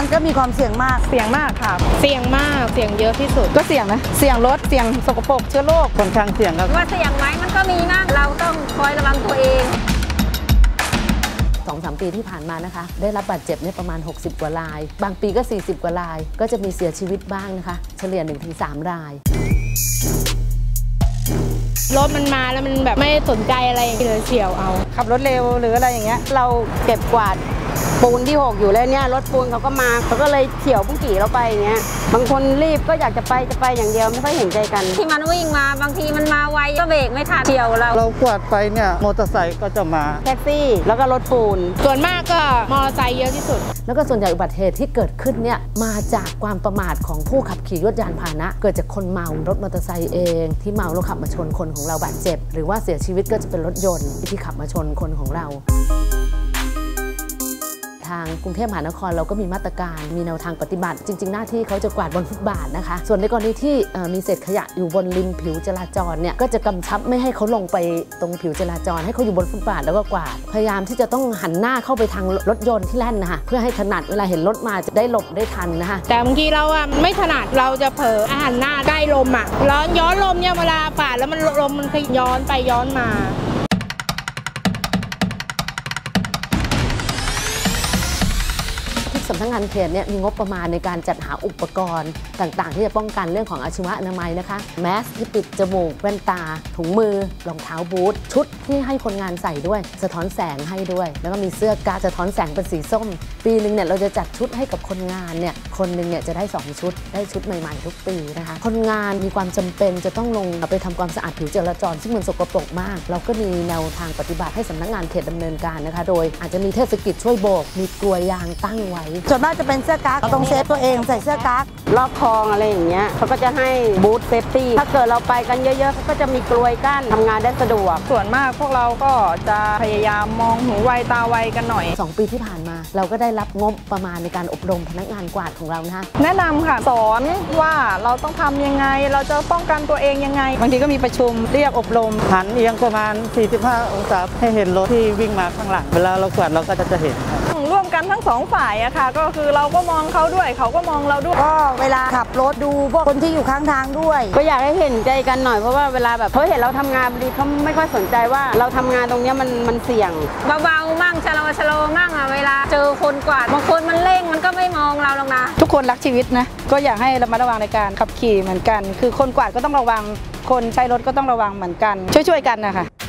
มันก็มีความเสี่ยงมากค่ะเสี่ยงมากเสี่ยงเยอะที่สุดก็เสี่ยงนะเสี่ยงรถเสี่ยงสกปรกเชื้อโรคค่อนข้างเสี่ยงครับว่าเสี่ยงไหมมันก็มีนะเราต้องคอยระวังตัวเอง 2-3 ปีที่ผ่านมานะคะได้รับบาดเจ็บเนี่ยประมาณ60 กว่ารายบางปีก็40 กว่ารายก็จะมีเสียชีวิตบ้างนะคะเฉลี่ย 1-3 รายรถมันมาแล้วมันแบบไม่สนใจอะไรเลยเฉี่ยวเอาขับรถเร็วหรืออะไรอย่างเงี้ยเราเก็บกวาดปูนที่หกอยู่แล้วเนี่ยรถปูนเขาก็มาเขาก็เลยเฉี่ยวพุ่งกี่เราไปเงี้ยบางคนรีบก็อยากจะไปอย่างเดียวไม่ค่อยเห็นใจกันที่มันวิ่งมาบางทีมันมาไวก็เบรกไม่ทันเฉี่ยวเรากวาดไปเนี่ยมอเตอร์ไซค์ก็จะมาแท็กซี่แล้วก็รถปูนส่วนมากก็มอเตอร์ไซค์เยอะที่สุดแล้วก็ส่วนใหญ่อุบัติเหตุที่เกิดขึ้นเนี่ยมาจากความประมาทของผู้ขับขี่รถยานพาหนะเกิดจากคนเมารถมอเตอร์ไซค์เองที่เมาแล้วขับมาชนคนของเราบาดเจ็บหรือว่าเสียชีวิตก็จะเป็นรถยนต์ที่ขับมาชนคนของเราทางกรุงเทพมหานครเราก็มีมาตรการมีแนวทางปฏิบัติจริงๆหน้าที่เขาจะกวาดบนฟุตบาทนะคะส่วนในกรณีที่มีเศษขยะอยู่บนริมผิวจราจรเนี่ยก็จะกำชับไม่ให้เขาลงไปตรงผิวจราจรให้เขาอยู่บนฟุตบาทแล้วก็กวาดพยายามที่จะต้องหันหน้าเข้าไปทางรถยนต์ที่แล่นนะคะเพื่อให้ถนัดเวลาเห็นรถมาจะได้หลบได้ทันนะคะแต่บางทีเราไม่ถนัดเราจะเผลอหันหน้าใกล้ลมร้อนย้อนลมเนี่ยเวลาปาดแล้วมันลมมันย้อนไปย้อนมาสำนักงานเขตเนี่ยมีงบประมาณในการจัดหาอุปกรณ์ต่างๆที่จะป้องกันเรื่องของอาชีวะอนามัยนะคะแมสที่ปิดจมูกแว่นตาถุงมือรองเท้าบูทชุดที่ให้คนงานใส่ด้วยสะท้อนแสงให้ด้วยแล้วก็มีเสื้อกาสะท้อนแสงเป็นสีส้มปีนึงเนี่ยเราจะจัดชุดให้กับคนงานเนี่ยคนนึงเนี่ยจะได้2ชุดได้ชุดใหม่ๆทุกปีนะคะคนงานมีความจำเป็นจะต้องลงไปทำความสะอาดผิวจราจรซึ่งมันสกปรกมากเราก็มีแนวทางปฏิบัติให้สำนักงานเขตดำเนินการนะคะโดยอาจจะมีเทศกิจช่วยโบกมีกลวยยางตั้งไว้ส่วนมากจะเป็นเสื้อกั๊กต้องเซฟตัวเองใส่เสื้อกั๊กรอบคลองอะไรอย่างเงี้ยเขาก็จะให้บูทเซฟตี้ถ้าเกิดเราไปกันเยอะๆเขาก็จะมีกลวยกั้นทำงานได้สะดวกส่วนมากพวกเราก็จะพยายามมองหูไวตาไวกันหน่อย 2 ปีที่ผ่านมาเราก็ได้รับงบประมาณในการอบรมพนักงานกวาดของเรานะคะแนะนำค่ะสอนว่าเราต้องทำยังไงเราจะป้องกันตัวเองยังไงบางทีก็มีประชุมเรียกอบรมหันเอียงประมาณ45 องศาให้เห็นรถที่วิ่งมาข้างหลังเวลาเรากวาดเราก็จะเห็นร่วมกันทั้ง2 ฝ่ายอะค่ะก็คือเราก็มองเขาด้วยเขาก็มองเราด้วยก็เวลาขับรถดูพวกคนที่อยู่ข้างทางด้วยก็อยากให้เห็นใจกันหน่อยเพราะว่าเวลาแบบเขาเห็นเราทำงานดีเขาไม่ค่อยสนใจว่าเราทำงานตรงนี้มันเสี่ยงเบาๆมั่งชะลอมั่งเวลาเจอคนกวาดบางคนมันเร่งมันก็ไม่มองเราหรอกนะทุกคนรักชีวิตนะก็อยากให้ระมัดระวังในการขับขี่เหมือนกันคือคนกวาดก็ต้องระวังคนใช้รถก็ต้องระวังเหมือนกันช่วยๆกันนะคะ